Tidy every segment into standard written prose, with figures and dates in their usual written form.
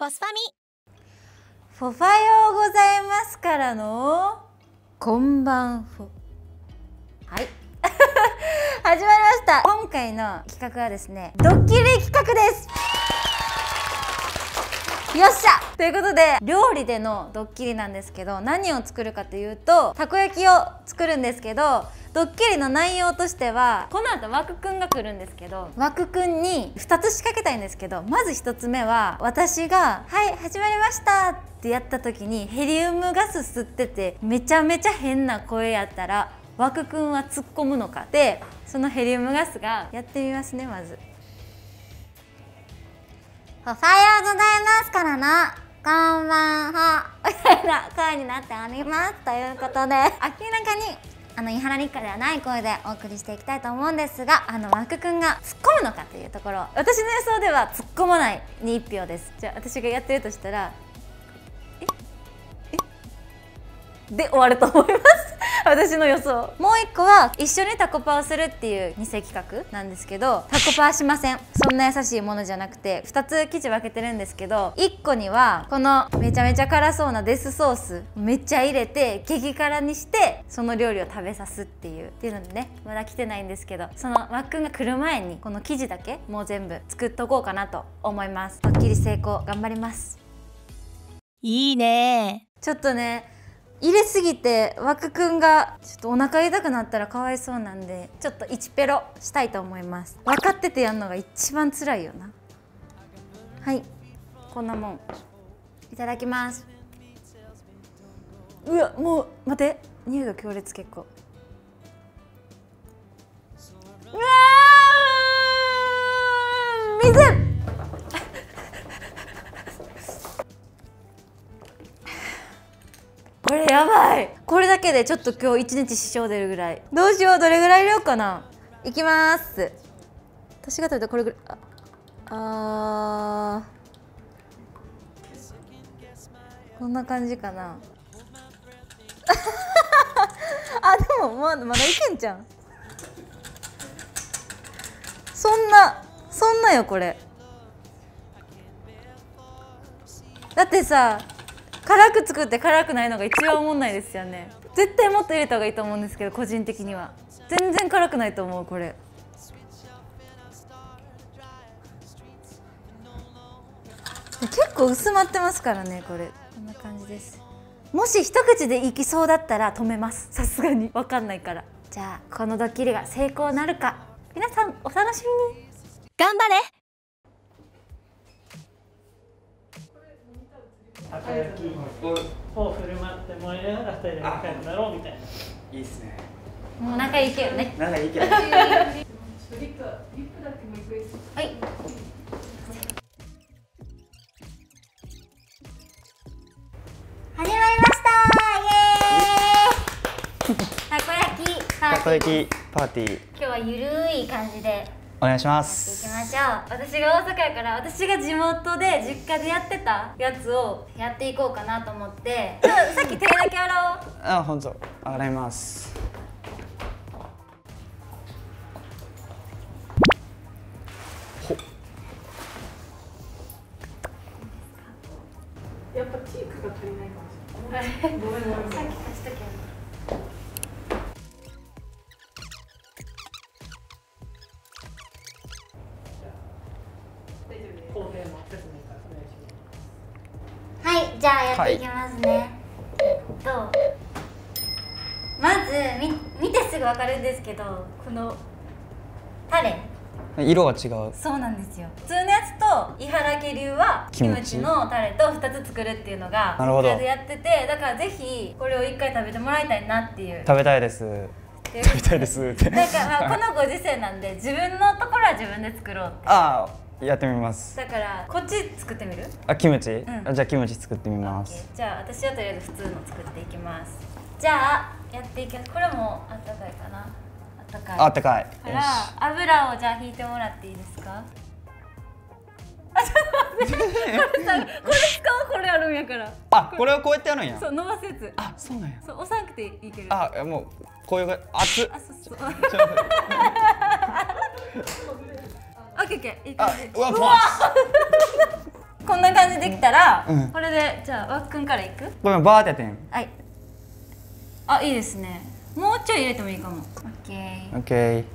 フォスファミフォファようございますからのこんばんフォ。はい始まりました。今回の企画はですね、ドッキリ企画です。よっしゃということで、料理でのドッキリなんですけど、何を作るかというとたこ焼きを作るんですけど、ドッキリの内容としてはこの後ワクくんが来るんですけど、ワクくんに2つ仕掛けたいんですけど、まず1つ目は私が「はい始まりました」ってやった時にヘリウムガス吸っててめちゃめちゃ変な声やったらワクくんは突っ込むのかで、そのヘリウムガスがやってみますね。まずおはようございますからのこんばんはみたいな声になっております。ということで、明らかに伊原日課ではない声でお送りしていきたいと思うんですが、ワクくんが突っ込むのかというところ、私の予想では突っ込まないに1票です。じゃあ私がやってるとしたらで終わると思います私の予想。もう1個は一緒にタコパをするっていう偽企画なんですけど、タコパはしません。そんな優しいものじゃなくて、2つ生地分けてるんですけど、1個にはこのめちゃめちゃ辛そうなデスソースめっちゃ入れて激辛にしてその料理を食べさすっていうのでね、まだ来てないんですけど、そのわっくんが来る前にこの生地だけもう全部作っとこうかなと思います。ドッキリ成功頑張ります。 いいね。 ちょっとね入れすぎてワクくんがちょっとお腹痛くなったらかわいそうなんで、ちょっと1ペロしたいと思います。分かっててやるのが一番辛いよな。はい、こんなもんいただきます。うわ、もう待って、匂いが強烈。結構うわー水これやばい。これだけでちょっと今日一日支障出るぐらい。どうしよう、どれぐらい入れようかな。いきます。私が食べたこれぐらい。こんな感じかなでもまだいけんじゃん。そんなよこれ。だってさ、辛く作って辛くないのが一番おもんないですよね。絶対もっと入れた方がいいと思うんですけど、個人的には全然辛くないと思う。これ結構薄まってますからね。これこんな感じです。もし一口でいきそうだったら止めます。さすがに分かんないから。じゃあこのドッキリが成功なるか、皆さんお楽しみに。 頑張れ。 たこ焼きを振る舞ってもらいながら2人で仲良くなろうみたいな。 いいっすね。 もう仲いいけどね。 仲いいけど。 はい。始まりましたー。イエーイたこ焼きたこ焼きパーティー。 今日はゆるい感じでお願いしまやっていす。 きましょう。私が大阪やから、私が地元で実家でやってたやつをやっていこうかなと思って。さっき手だけ洗おう。 本当。洗います。 やっぱチークが足りないかもしれない。ごめん。 さっき貸しとけば。 工程の説明からお願いします。 はい、じゃあやっていきますね。まず見てすぐ分かるんですけど、このタレ、 色は違う。 そうなんですよ。普通のやつと伊原家流はキムチのタレと2つ作るっていうのがなるほど実家でやってて、だからぜひこれを1回食べてもらいたいなっていう。 食べたいです。食べたいですって。 なんかこのご時世なんで自分のところは自分で作ろうって。 やってみます。 だからこっち作ってみる？ キムチ？ んじゃあキムチ作ってみます。 じゃあ私はとりあえず普通の作っていきます。じゃあやっていきます。これもあったかいかな。あったかい。 あったかい。 から油をじゃあ引いてもらっていいですか？ちょっと待って。これ使うこれあるんやから。 これをこうやってやるんや。 そう伸ばすやつ。 そうなんや。 そう押さなくていける。 もうこういう熱っ。 そう。 ちょっと待ってオッケーオッケー。いい感じ。 うわこんな感じできたら、 うんこれでじゃあわっくんからいく。 これバーってやってん。 はい。あ、いいですね。もうちょい入れてもいいかも。オッケー。 オッケー。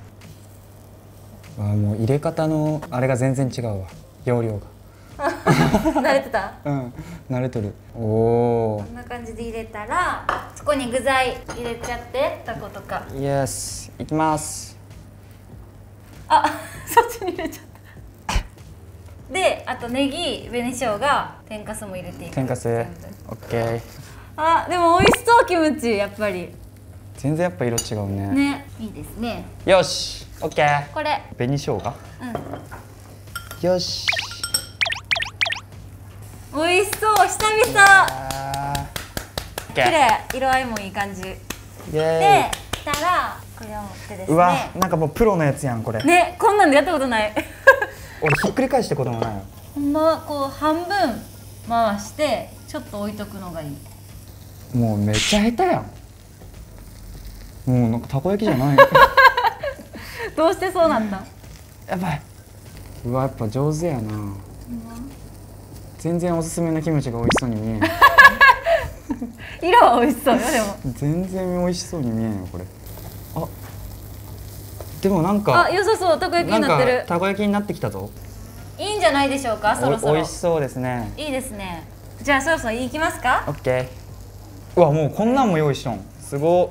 わあ、もう入れ方のあれが全然違うわ。容量が。 慣れてた？ うん、慣れとる。おおこ。んな感じで入れたら、そこに具材入れちゃって、タコとか。 イエス。いきます。 あ、そっちに入れちゃった。で、あとネギ、紅生姜、天かすも入れていく。 天かす。 全部オッケー。 あ、でも美味しそうキムチやっぱり。 全然やっぱ色違うね。 ね、いいですね。 よし。オッケー。 これ、 紅生姜。よし。 美味しそう久々。 あー。オッケ綺ー。 麗、色合いもいい感じ。で、 イエ来たらこれを持ってですーイ。うわ、 ね。 なんかもうプロのやつやんこれ。 ね、こんなんでやったことない。 俺ひっくり返したこともないよ。 ほんまはこう半分回してちょっと置いとくのがいい。 もうめっちゃ下手やん。もうなんかたこ焼きじゃない。 どうしてそうなった？ やばい。うわ、やっぱ上手やな。全然おすすめのキムチが美味しそうに見えん。 色は美味しそうよでも。 全然美味しそうに見えんよこれ。あ、でもなんかあ、良さそう。たこ焼きになってる。 たこ焼きになってきたぞ。 いいんじゃないでしょうか。そろそろ。 美味しそうですね。 いいですね。じゃあそろそろ行きますか。 オッケー。うわ、もうこんなんも用意しとん。すごっ。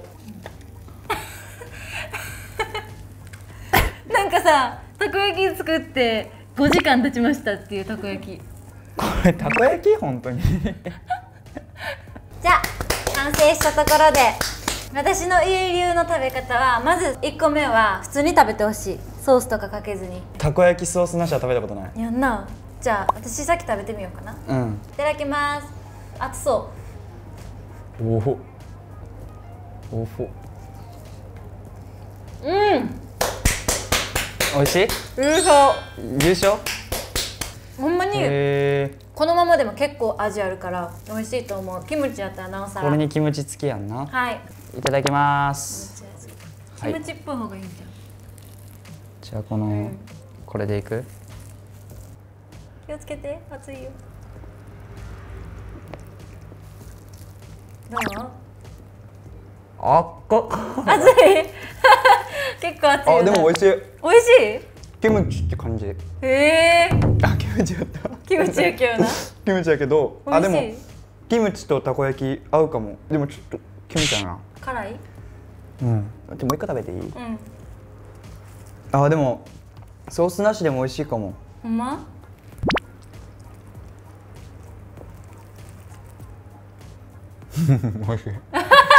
なんかさ、たこ焼き作って5時間経ちましたっていうたこ焼き。 これたこ焼き本当に。 じゃあ完成したところで、私の家流の食べ方はまず1個目は普通に食べてほしい。ソースとかかけずに。 たこ焼きソースなしは食べたことない。 やんな。じゃあ私さっき食べてみようかな。 うん。 いただきます。熱そおほ。おほ。 う。うん。 美味しい？ 優勝。 優勝？ ほんまにへこのままでも結構味あるから美味しいと思う。キムチやったらなおさー。 ら。 これにキムチ付きやんな。 はい。 いただきます。 キムチっぽい方がいいんじじゃあこの、これでいく？ ゃん。気をつけて、熱いよ。どう？ あっこ。 熱い。結構熱いよな。 あ、でも美味しい。 美味しキムチって感じ。 い。へえ。 あ、キムチやった。 キムチやけどな。 キムチやけど、あ、でも美味しいキムチとたこ焼き合うかも。でもちょっとキムチやな。 辛い？ うん。でもう一個食べていい？ うん。 あ、でもソースなしでも美味しいかも。 ほんま？ 美味しい。 よか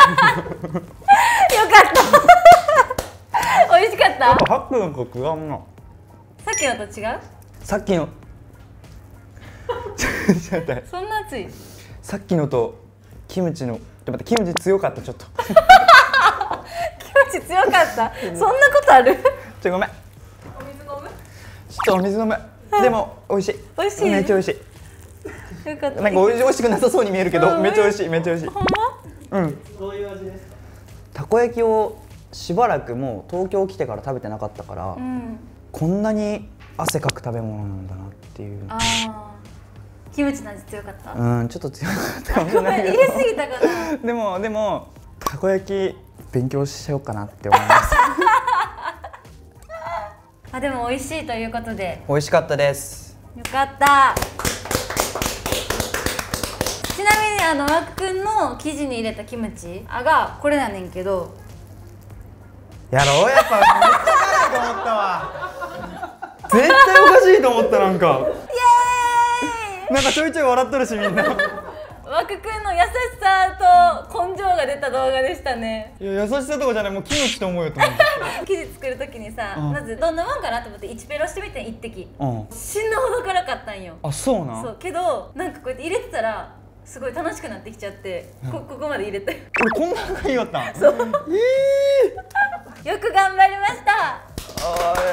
った。美味しかった？ やっぱハックのコクがあんな。 さっきのと違う？ さっきのちょっと待って、 そんな熱い？ さっきのとキムチの、待って、キムチ強かった。ちょっとキムチ強かった。そんなことある？ ごめん。 お水飲む？ ちょっとお水飲む。でも美味しい。 美味しい？ めっちゃ美味しい。 よかった。 なんか美味しくなさそうに見えるけど、めっちゃ美味しい。めっちゃ美味しい。 ほんま？ うん。 どういう味ですか？ たこ焼きをしばらくもう東京来てから食べてなかったから、 うん。 こんなに汗かく食べ物なんだなっていう。 ああ。キムチの味強かった。 うん、ちょっと強かったかもしごめん、 れないけど。 入れすぎたかな。 でもたこ焼き勉強しようかなって思います。 あ、でも美味しいということで。 美味しかったです。 よかった。ちなみにわっくんの生地に入れたキムチがこれやねんけど。 やろう、やっぱめっちゃ辛いと思ったわ。絶対おかしいと思った。なんかイエーイ。 なんかちょいちょい笑っとるしみんな。 わくくんの優しさと根性が出た動画でしたね。 いや、優しさとかじゃない、もうキムチと思うよと思って。 生地作るときにさ、 うんまずどんなもんかなと思って1ペロしてみてん、1滴。 うん。 死ぬほど辛かったんよ。 あ、そうな。 そうけどなんかこうやって入れてたらすごい楽しくなってきちゃって、ここまで入れて俺こんなのがいいよったん。 そうよく頑張りました。すごい。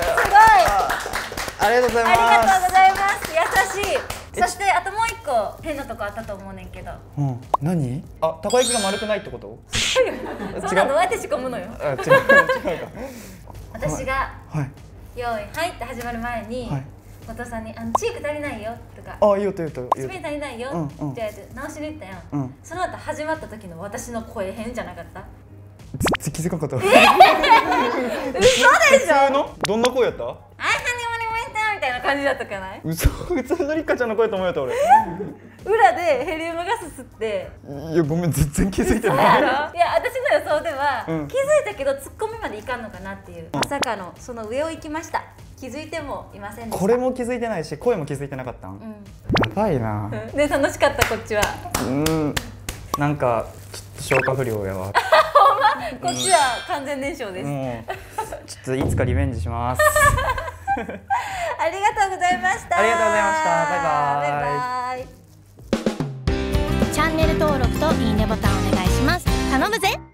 ありがとうございあます。 りがとうございます。優しい。そしてあともう一個変なとこあったと思うねんけど。 うん。何？あ、たこ焼きが丸くないってこと？ そんなどうやって仕込むのよ。 あ、違うか。 私がはい。 用意はいって始まる前に、 はい後藤さんにチーク足りないよとかあ、言うと言うとスピン足りないよって言われて直しに行ったやん、 うんその後始まった時の私の声変じゃなかった？ 全然気づかなかった。 嘘でしょ？ 普通のどんな声やった？ あ、始まりましたみたいな感じだったかない？ 嘘、普通のりっかちゃんの声と思うやった俺。 裏でヘリウムガス吸っていやごめん、全然気づいていやない。 私の予想では、 うん気づいたけどツッコミまでいかんのかなっていう、まさかのその上を行きました。気づいてもいませんでした。 これも気づいてないし、声も気づいてなかったん。やばいな。 で楽しかったこっちは。 なんかちょっと消化不良やわ。 こっちは完全燃焼です。 もうちょっといつかリベンジします。 ありがとうございました。 ありがとうございました。バイバイ。 バイバイ。 チャンネル登録といいねボタンお願いします。頼むぜ。